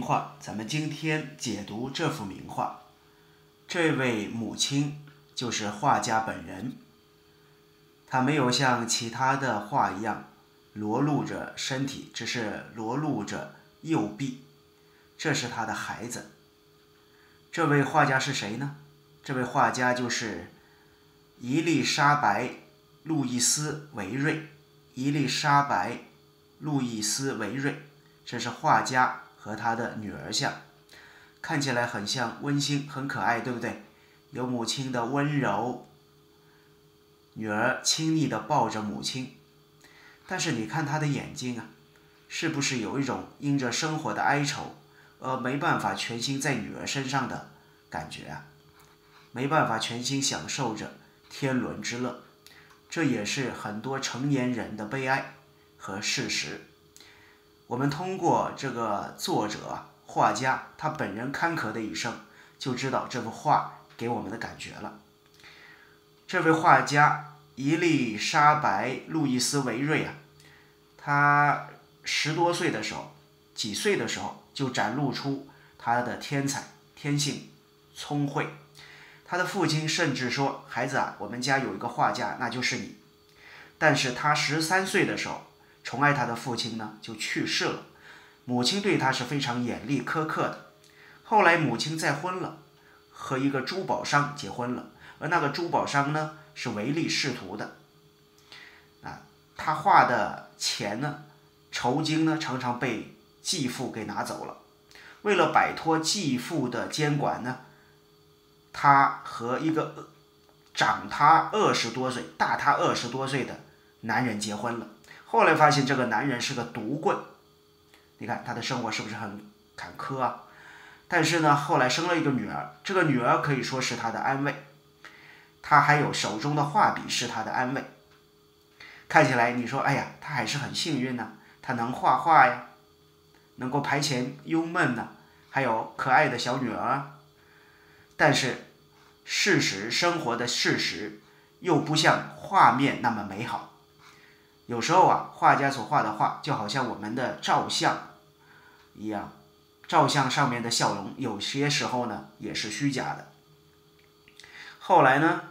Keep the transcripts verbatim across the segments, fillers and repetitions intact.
名画，咱们今天解读这幅名画。这位母亲就是画家本人，她没有像其他的画一样裸露着身体，只是裸露着右臂，这是她的孩子。这位画家是谁呢？这位画家就是伊丽莎白·路易斯·维瑞。伊丽莎白·路易斯·维瑞，这是画家和他的女儿像，看起来很像，温馨，很可爱，对不对？有母亲的温柔，女儿亲昵地抱着母亲。但是你看她的眼睛啊，是不是有一种因着生活的哀愁而没办法全心在女儿身上的感觉啊？没办法全心享受着天伦之乐，这也是很多成年人的悲哀和事实。我们通过这个作者画家他本人坎坷的一生，就知道这幅画给我们的感觉了。这位画家伊丽莎白·路易斯·维瑞啊，他十多岁的时候，几岁的时候就展露出他的天才、天性、聪慧。他的父亲甚至说：“孩子啊，我们家有一个画家，那就是你。”但是他十三岁的时候，宠爱他的父亲呢就去世了，母亲对他是非常严厉苛刻的。后来母亲再婚了，和一个珠宝商结婚了，而那个珠宝商呢是唯利是图的。啊，他画的钱呢，酬金呢常常被继父给拿走了。为了摆脱继父的监管呢，他和一个长他二十多岁、大他二十多岁的男人结婚了。后来发现这个男人是个毒棍，你看他的生活是不是很坎坷啊？但是呢，后来生了一个女儿，这个女儿可以说是他的安慰，他还有手中的画笔是他的安慰。看起来你说，哎呀，他还是很幸运呢、啊，他能画画呀，能够排遣忧闷呢、啊，还有可爱的小女儿。但是事实，生活的事实又不像画面那么美好。有时候啊，画家所画的画就好像我们的照相一样，照相上面的笑容有些时候呢也是虚假的。后来呢，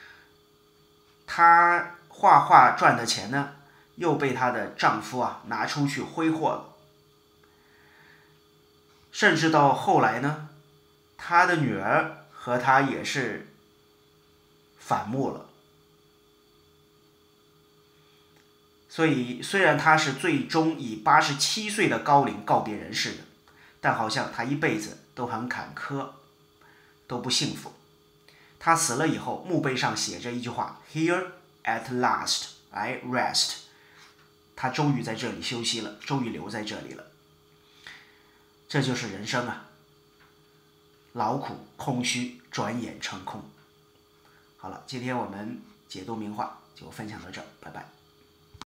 她画画赚的钱呢又被她的丈夫啊拿出去挥霍了，甚至到后来呢，她的女儿和她也是反目了。所以虽然他是最终以八十七岁的高龄告别人世的，但好像他一辈子都很坎坷，都不幸福。他死了以后，墓碑上写着一句话 ：“Here at last I rest。”他终于在这里休息了，终于留在这里了。这就是人生啊，劳苦空虚，转眼成空。好了，今天我们解读名画就分享到这儿，拜拜。